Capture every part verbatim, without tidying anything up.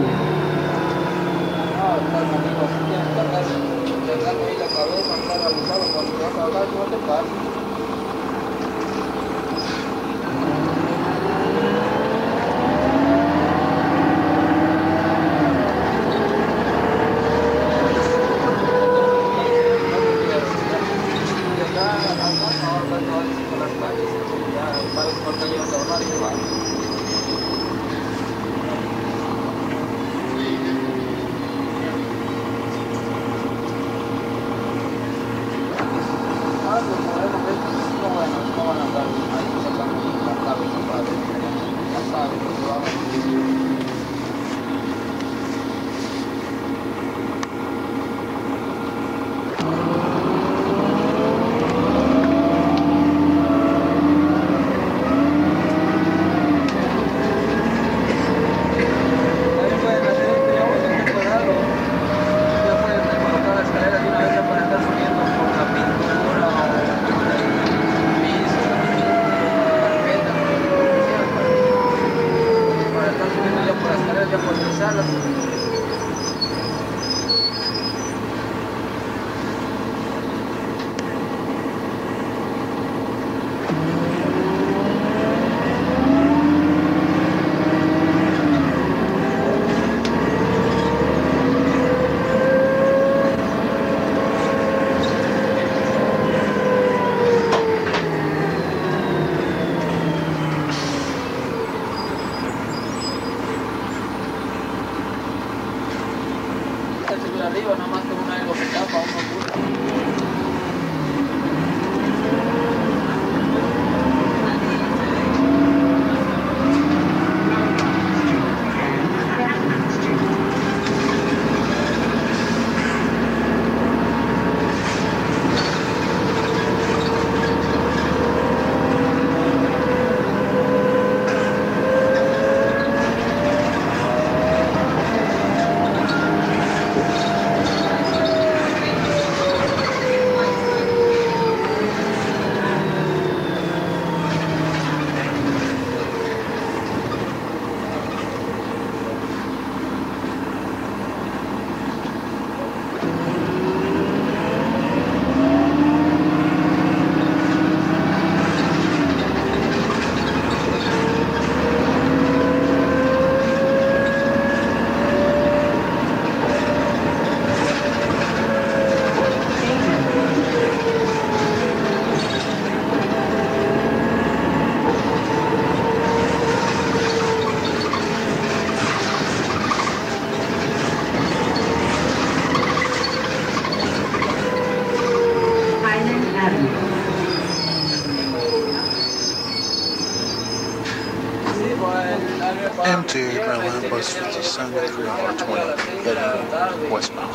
M T A Maryland, bus fifty-seven three R twenty, heading westbound.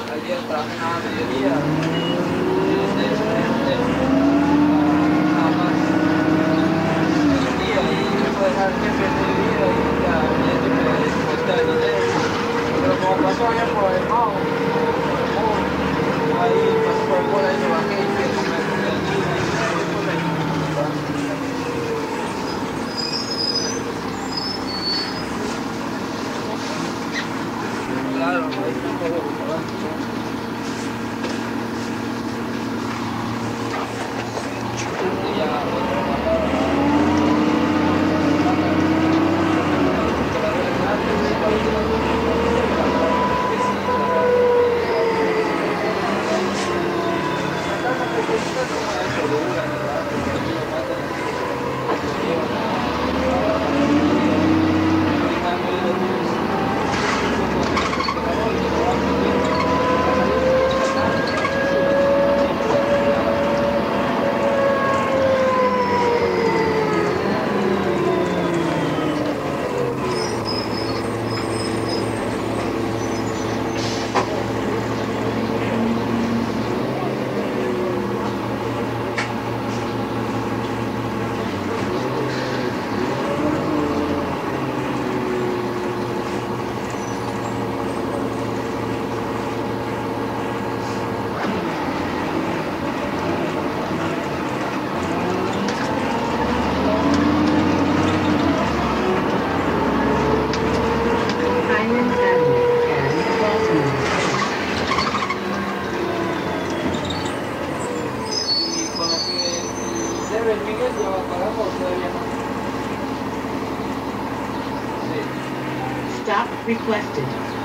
requested.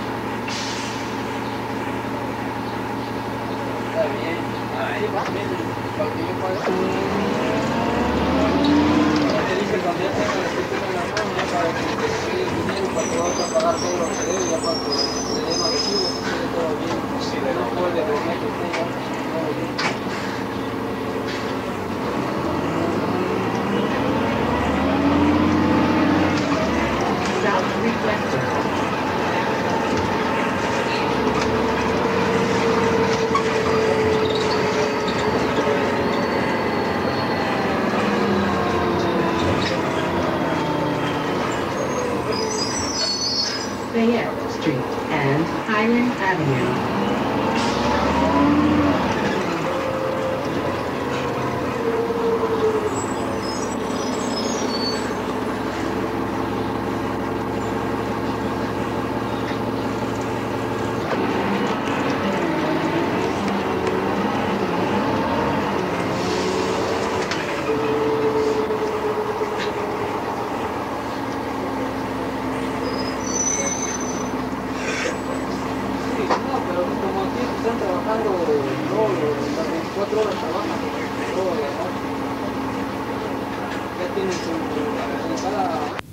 Está bien. Ahí va. Para que yo pueda... Te dije cuando ya tenga la escritura en la mano, ya para que te llegue el dinero, para que vayas a pagar todo lo que debe, ya para que le den los recibos, que quede todo bien. Si no puede dormir que tenga todo bien. Route requested. Fayette Street and Highland Avenue. Están trabajando todo, las veinticuatro horas trabajan todo la noche. Ya tienen su, su cada